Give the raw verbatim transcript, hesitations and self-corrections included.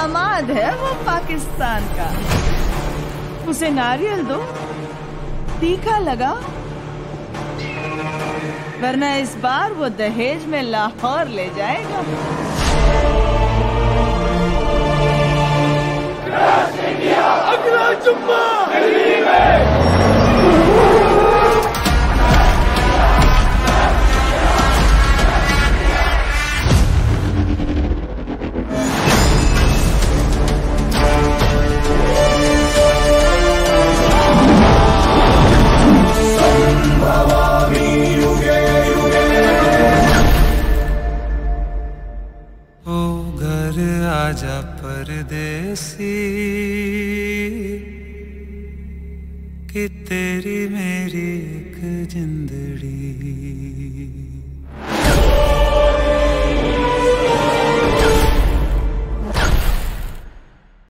दामाद है वो पाकिस्तान का। उसे नारियल दो, तीखा लगा, वरना इस बार वो दहेज में लाहौर ले जाएगा। अगला जुम्मा दिल्ली में। आजा परदेसी कि तेरी मेरी एक जिंदड़ी।